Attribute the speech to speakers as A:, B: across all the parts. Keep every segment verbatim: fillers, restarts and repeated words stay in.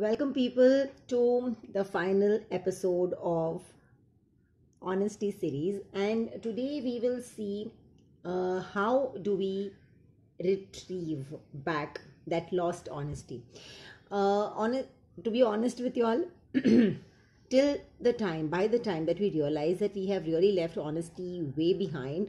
A: Welcome, people, to the final episode of Honesty series. And today we will see uh, how do we retrieve back that lost honesty. Uh, on to be honest with you all, till the time, by the time that we realize that we have really left honesty way behind,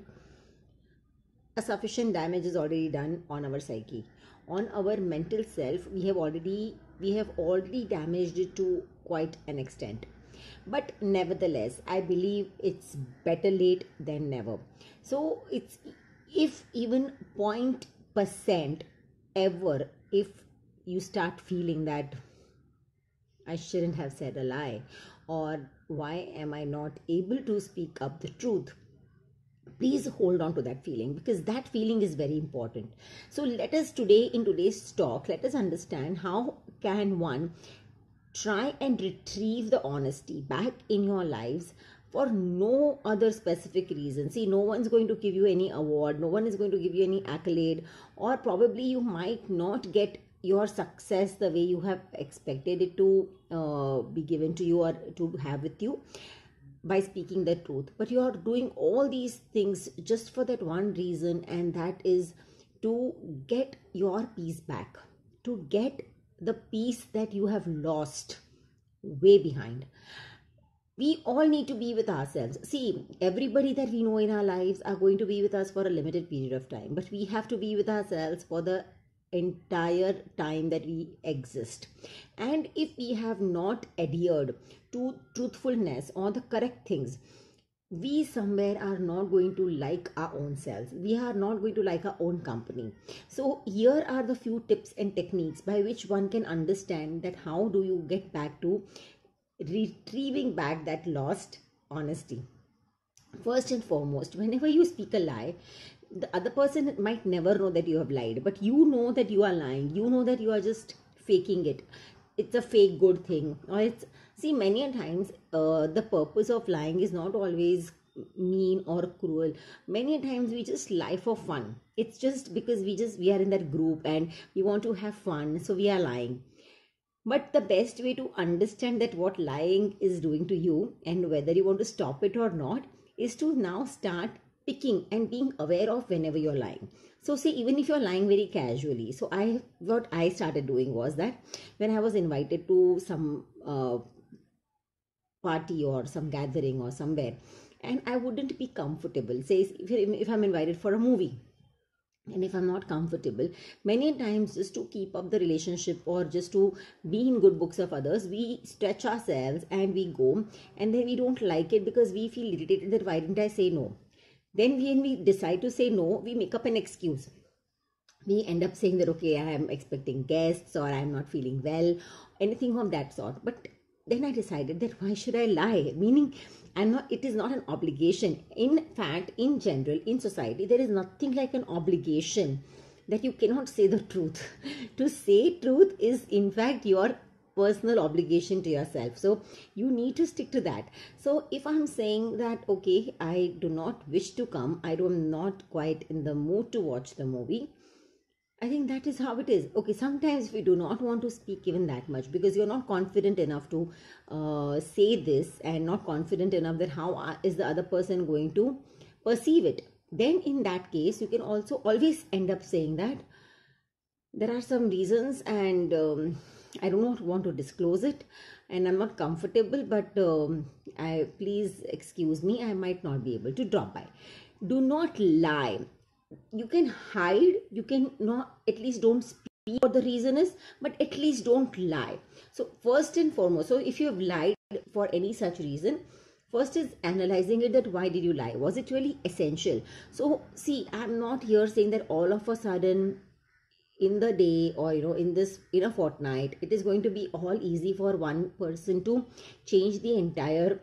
A: a sufficient damage is already done on our psyche, on our mental self. We have already we have already damaged it to quite an extent. But nevertheless, I believe it's better late than never. So it's, if even point percent ever, if you start feeling that I shouldn't have said a lie, or why am I not able to speak up the truth, please hold on to that feeling, because that feeling is very important. So let us today, in today's talk, let us understand how can one try and retrieve the honesty back in your lives for no other specific reason. See, no one's going to give you any award, no one is going to give you any accolade, or probably you might not get your success the way you have expected it to uh, be given to you or to have with you by speaking the truth. But you are doing all these things just for that one reason, and that is to get your peace back, to get the peace that you have lost way behind. We all need to be with ourselves. See, everybody that we know in our lives are going to be with us for a limited period of time, but we have to be with ourselves for the entire time that we exist. And if we have not adhered to truthfulness or the correct things, we somewhere are not going to like our own selves. We are not going to like our own company. So here are the few tips and techniques by which one can understand that how do you get back to retrieving back that lost honesty. First and foremost, whenever you speak a lie, the other person might never know that you have lied, but you know that you are lying. You know that you are just faking it. It's a fake good thing. Or it's, see, many a times uh, the purpose of lying is not always mean or cruel. Many a times we just lie for fun. It's just because we just we are in that group and we want to have fun, so we are lying. But the best way to understand that what lying is doing to you and whether you want to stop it or not is to now start picking and being aware of whenever you're lying. So see, even if you're lying very casually, so I what I started doing was that when I was invited to some uh, party or some gathering or somewhere, and I wouldn't be comfortable, say if, if I'm invited for a movie, and if I'm not comfortable, many times just to keep up the relationship or just to be in good books of others, we stretch ourselves and we go, and then we don't like it because we feel irritated that why didn't I say no. Then when we decide to say no, we make up an excuse. We end up saying that, okay, I am expecting guests, or I am not feeling well, anything of that sort. But then I decided that why should I lie? Meaning, I'm not, it is not an obligation. In fact, in general, in society, there is nothing like an obligation that you cannot say the truth. To say truth is, in fact, your personal obligation to yourself. So you need to stick to that. So if I'm saying that, okay, I do not wish to come, I am not quite in the mood to watch the movie, I think that is how it is. Okay, sometimes we do not want to speak even that much because you're not confident enough to uh, say this, and not confident enough that how is the other person going to perceive it. Then in that case, you can also always end up saying that there are some reasons, and um, I do not want to disclose it, and I'm not comfortable, but um, I please excuse me, I might not be able to drop by. Do not lie. You can hide, you can not, at least don't speak what the reason is, but at least don't lie. So first and foremost, so if you have lied for any such reason, first is analyzing it, that why did you lie? Was it really essential? So see, I'm not here saying that all of a sudden in the day, or you know, in this in a fortnight, it is going to be all easy for one person to change the entire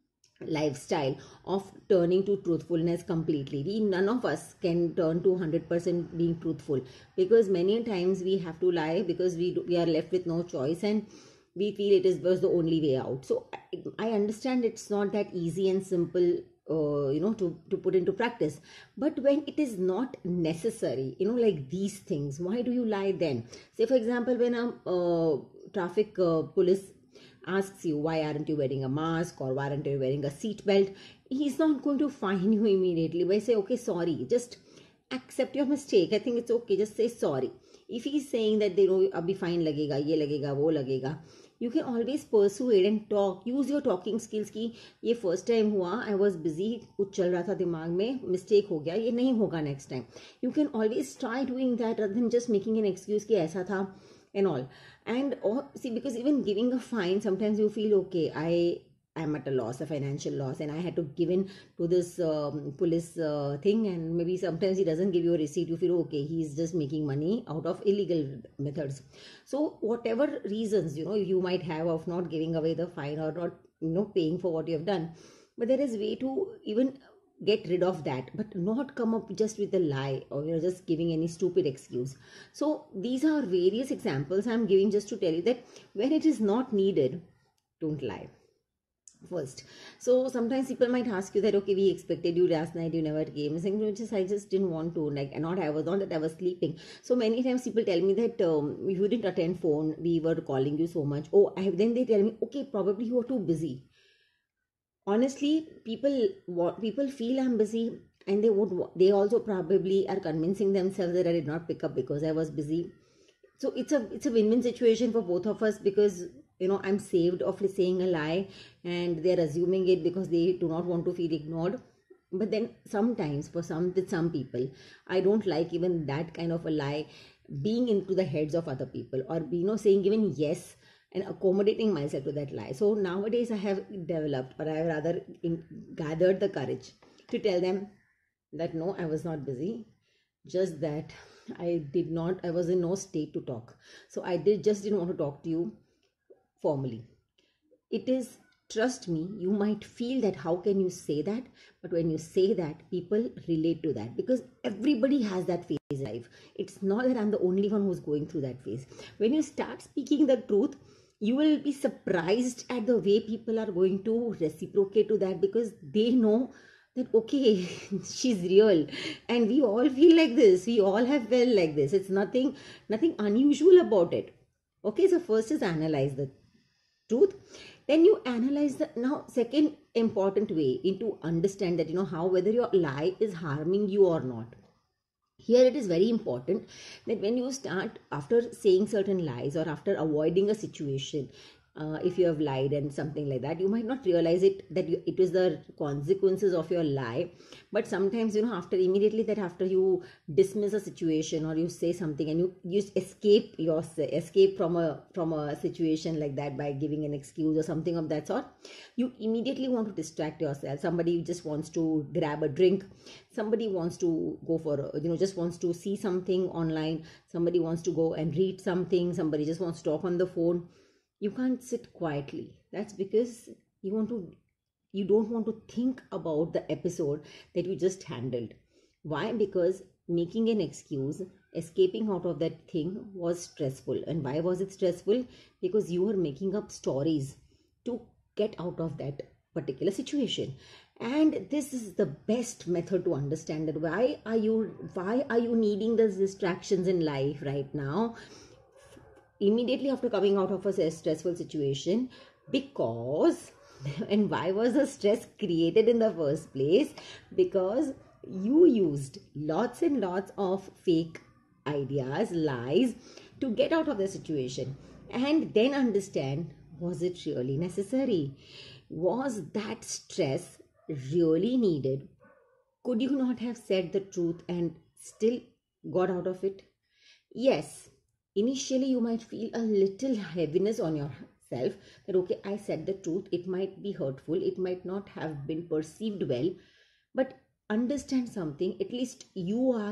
A: lifestyle of turning to truthfulness completely. We none of us can turn to one hundred percent being truthful, because many times we have to lie because we do, we are left with no choice, and we feel it is was the only way out. So I understand it's not that easy and simple uh, you know to to put into practice, but when it is not necessary, you know like these things, why do you lie then? Say for example, when I'm uh, traffic uh, police asks you, why aren't you wearing a mask, or why aren't you wearing a seat belt, he's not going to fine you immediately by say, okay, sorry, just accept your mistake. I think it's okay, just say sorry. If he's saying that they know abhi fine lagega, ye lagega, wo lagega, you can always persuade and talk. Use your talking skills ki ye first time hua, I was busy, kuch chal raha tha dimag mein, mistake ho gaya, ye nahi hoga next time. You can always try doing that rather than just making an excuse ki aisa tha and all. And or, see, because even giving a fine, sometimes you feel, okay, I am at a loss, a financial loss, and I had to give in to this um, police uh, thing, and maybe sometimes he doesn't give you a receipt, you feel, okay, he's just making money out of illegal methods. So whatever reasons, you know, you might have of not giving away the fine or not, you know, paying for what you have done, but there is way to even get rid of that, but not come up just with a lie, or you're just giving any stupid excuse. So these are various examples I'm giving just to tell you that when it is not needed, don't lie first. So sometimes people might ask you that, okay, we expected you last night, you never came. Saying, no, just I just didn't want to, like, not I was not that I was sleeping. So many times people tell me that um, you didn't attend phone, we were calling you so much. Oh, I then they tell me, okay, probably you were too busy. Honestly, people what people feel I'm busy, and they would they also probably are convincing themselves that I did not pick up because I was busy. So it's a it's a win-win situation for both of us, because you know I'm saved of saying a lie, and they're assuming it because they do not want to feel ignored. But then sometimes for some with some people, I don't like even that kind of a lie being into the heads of other people, or you know saying even yes and accommodating myself to that lie. So nowadays I have developed, or I have rather in, gathered the courage to tell them that no, I was not busy, just that I did not, I was in no state to talk. So I did just didn't want to talk to you formally. It is, trust me, you might feel that how can you say that, but when you say that, people relate to that, because everybody has that phase in life. It's not that I'm the only one who's going through that phase. When you start speaking the truth, you will be surprised at the way people are going to reciprocate to that, because they know that, okay, she's real, and we all feel like this, we all have felt like this. It's nothing nothing unusual about it. Okay, so first is analyze the truth, then you analyze the now second important way into understand that you know how whether your lie is harming you or not. Here it is very important that when you start after saying certain lies or after avoiding a situation, uh, if you have lied and something like that, you might not realize it that you, it is the consequences of your lie. But sometimes, you know, after immediately that after you dismiss a situation or you say something and you, you escape your escape from a from a situation like that by giving an excuse or something of that sort, you immediately want to distract yourself. Somebody just wants to grab a drink, somebody wants to go for a, you know just wants to see something online, somebody wants to go and read something, somebody just wants to talk on the phone. You can't sit quietly. That's because you want to you don't want to think about the episode that you just handled. Why? Because making an excuse, escaping out of that thing was stressful. And why was it stressful? Because you were making up stories to get out of that particular situation. And this is the best method to understand that why are you why are you needing these distractions in life right now, immediately after coming out of a stressful situation. Because and why was the stress created in the first place? Because you used lots and lots of fake ideas, lies to get out of the situation. And then understand, was it really necessary? Was that stress really needed? Could you not have said the truth and still got out of it? Yes, initially you might feel a little heaviness on yourself that okay, I said the truth, it might be hurtful, it might not have been perceived well, but understand something, at least you are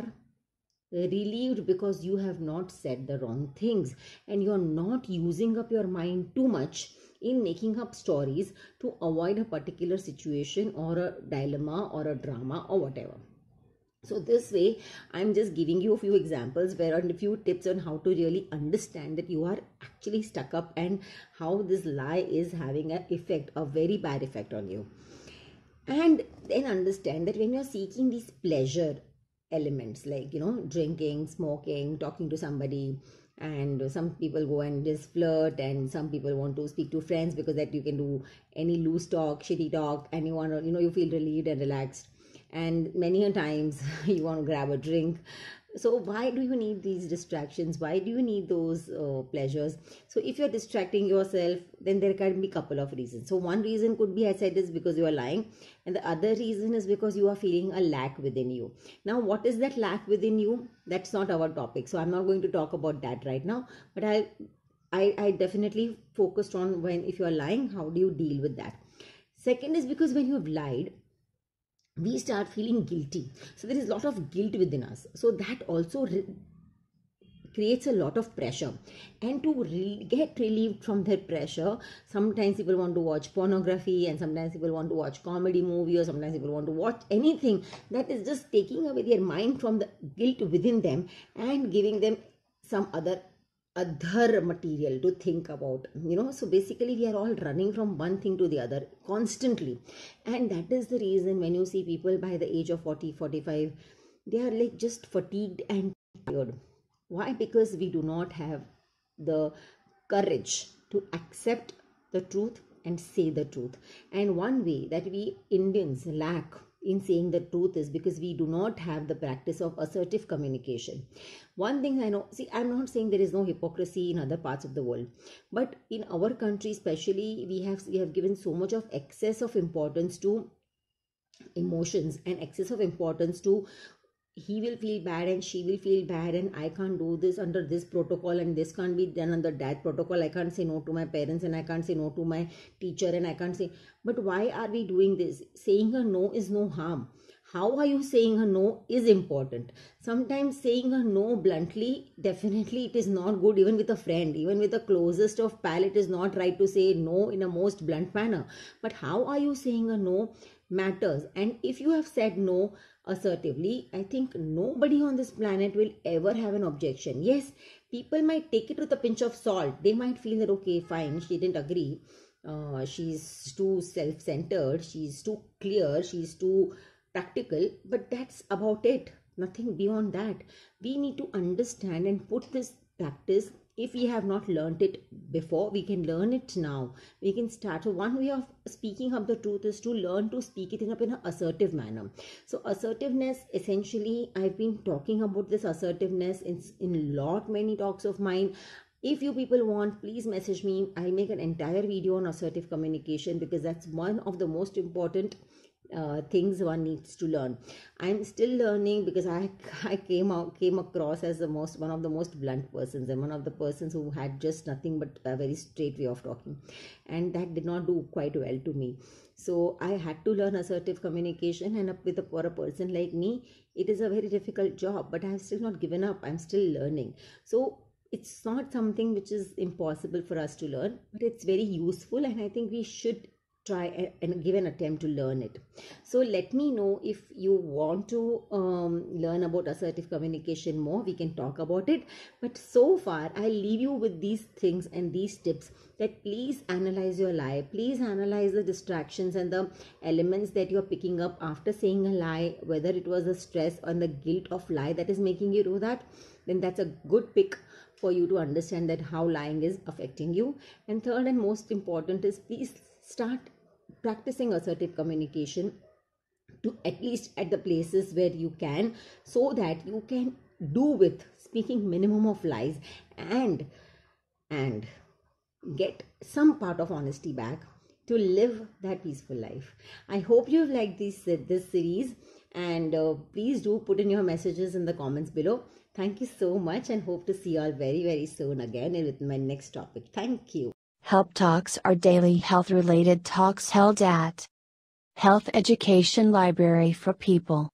A: relieved because you have not said the wrong things and you're not using up your mind too much in making up stories to avoid a particular situation or a dilemma or a drama or whatever. So this way, I'm just giving you a few examples where and a few tips on how to really understand that you are actually stuck up and how this lie is having an effect, a very bad effect on you. And then understand that when you're seeking this pleasure elements, like, you know, drinking, smoking, talking to somebody. And some people go and just flirt, and some people want to speak to friends, because that you can do any loose talk, shitty talk, and you want to, you know, you feel relieved and relaxed. And many a times you want to grab a drink. So why do you need these distractions? Why do you need those uh, pleasures? So if you're distracting yourself, then there can be a couple of reasons. So one reason could be, I said, is because you are lying, and the other reason is because you are feeling a lack within you. Now, what is that lack within you? That's not our topic, so I'm not going to talk about that right now. But I, I, I definitely focused on, when if you are lying, how do you deal with that? Second is because when you have lied, we start feeling guilty. So there is a lot of guilt within us. So that also re- creates a lot of pressure. And to re- get relieved from that pressure, sometimes people want to watch pornography, and sometimes people want to watch comedy movie, or sometimes people want to watch anything that is just taking away their mind from the guilt within them and giving them some other other material to think about, you know. So basically we are all running from one thing to the other constantly, and that is the reason when you see people by the age of forty, forty-five, they are like just fatigued and tired. Why? Because we do not have the courage to accept the truth and say the truth. And one way that we Indians lack in saying the truth is because we do not have the practice of assertive communication. One thing I know, see, I'm not saying there is no hypocrisy in other parts of the world, but in our country especially, we have we have given so much of excess of importance to emotions, and excess of importance to, he will feel bad and she will feel bad, and I can't do this under this protocol, and this can't be done under that protocol. I can't say no to my parents, and I can't say no to my teacher, and I can't say. But why are we doing this? Saying a no is no harm. How are you saying a no is important. Sometimes saying a no bluntly, definitely it is not good. Even with a friend, even with the closest of pal, it is not right to say no in a most blunt manner. But how are you saying a no matters. And if you have said no assertively, I think nobody on this planet will ever have an objection. Yes, people might take it with a pinch of salt. They might feel that, okay, fine, she didn't agree. Uh, she's too self-centered. She's too clear. She's too practical. But that's about it. Nothing beyond that. We need to understand and put this practice. If we have not learned it before, we can learn it now. We can start. So one way of speaking up the truth is to learn to speak it in up in an assertive manner. So assertiveness, essentially, I've been talking about this assertiveness in, in lot many talks of mine. If you people want, please message me. I'll make an entire video on assertive communication, because that's one of the most important uh, things one needs to learn. I'm still learning, because I I came out came across as the most one of the most blunt persons, and one of the persons who had just nothing but a very straight way of talking, and that did not do quite well to me. So I had to learn assertive communication, and with a, for a person like me, it is a very difficult job, but I have still not given up. I'm still learning. So it's not something which is impossible for us to learn, but it's very useful, and I think we should try and give an attempt to learn it. So let me know if you want to um, learn about assertive communication more. We can talk about it. But so far, I'll leave you with these things and these tips, that please analyze your lie. Please analyze the distractions and the elements that you're picking up after saying a lie, whether it was the stress or the guilt of lie that is making you do that. Then that's a good pick for you to understand that how lying is affecting you. And third and most important is, please start practicing assertive communication, to at least at the places where you can, so that you can do with speaking minimum of lies and and get some part of honesty back to live that peaceful life. I hope you've liked this this series, and uh, please do put in your messages in the comments below. Thank you so much, and hope to see you all very very soon again with my next topic. Thank you.
B: Help Talks are daily health-related talks held at Health Education Library for People,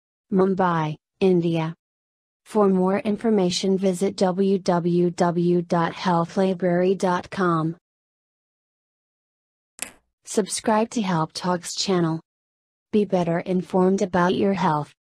B: Mumbai, India. For more information visit w w w dot health library dot com. Subscribe to Help Talks channel. Be better informed about your health.